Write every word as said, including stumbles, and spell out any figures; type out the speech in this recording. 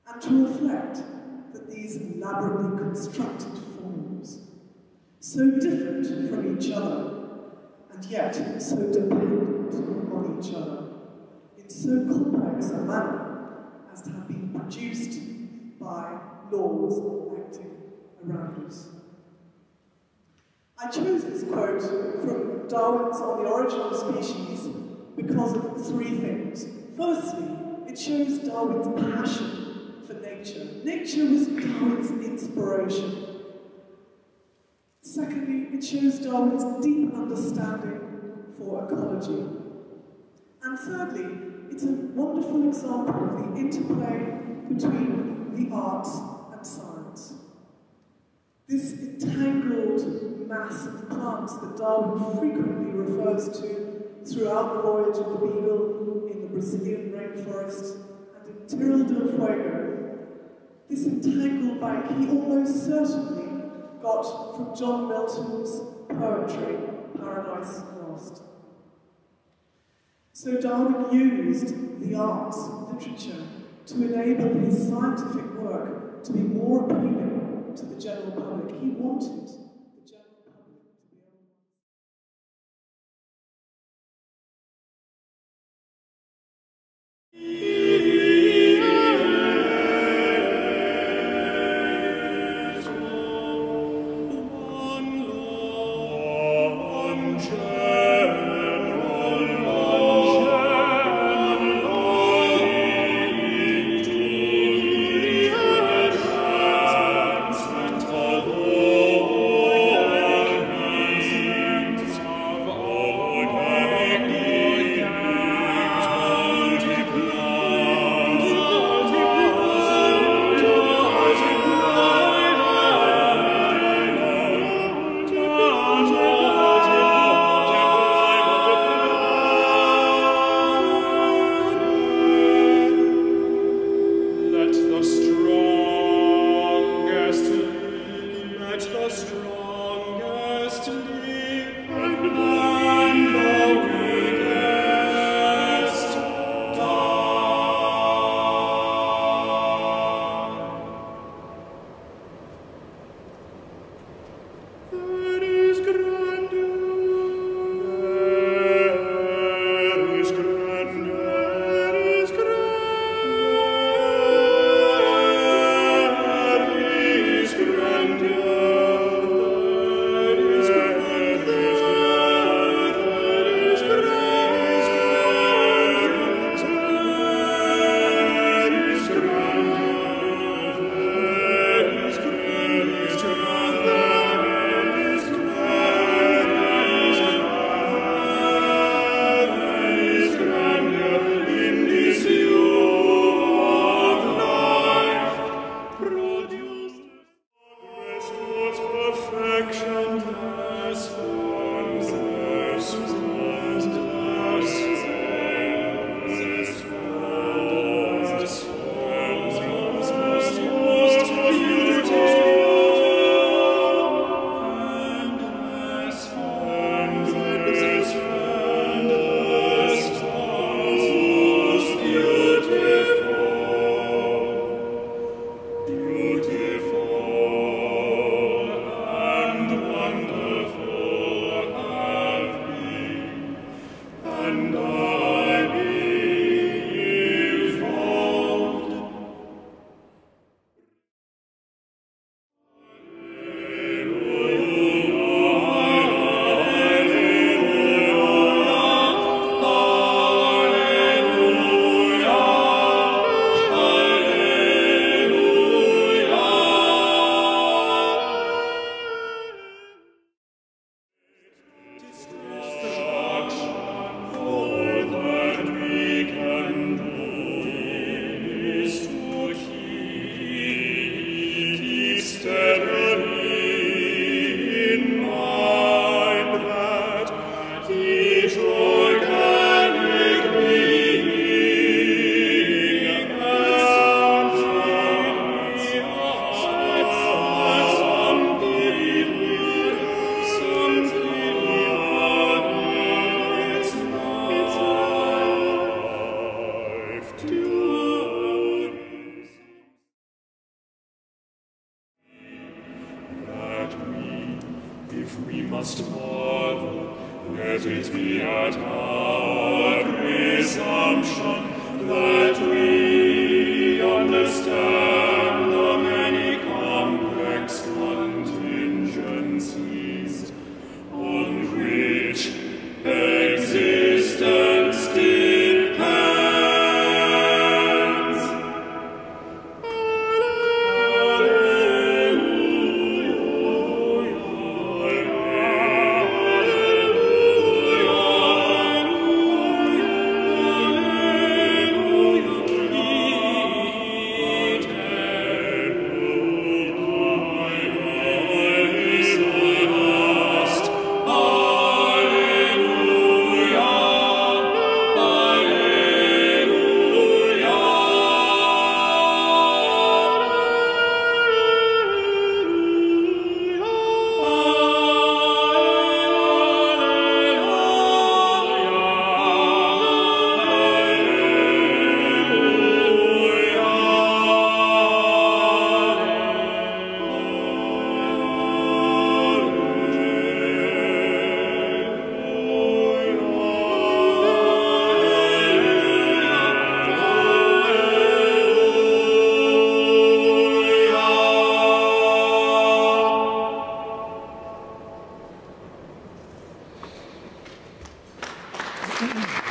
and to reflect that these elaborately constructed forms, so different from each other, and yet so dependent on each other, in so complex a manner as to have been produced by laws acting around us. I chose this quote from Darwin's On the Origin of Species because of three things. Firstly, it shows Darwin's passion for nature. Nature was Darwin's inspiration. Secondly, it shows Darwin's deep understanding for ecology. And thirdly, it's a wonderful example of the interplay between the arts and science. This entangled mass of plants that Darwin frequently refers to throughout the voyage of the Beagle, in the Brazilian rainforest, and in Tierra del Fuego, this entangled bank he almost certainly got from John Milton's poetry, Paradise Lost. So Darwin used the arts, literature, to enable his scientific work to be more appealing to the general public. He wanted the general public to be able fiat our presumption that we understand the many complex contingencies on which existence depends. Thank you.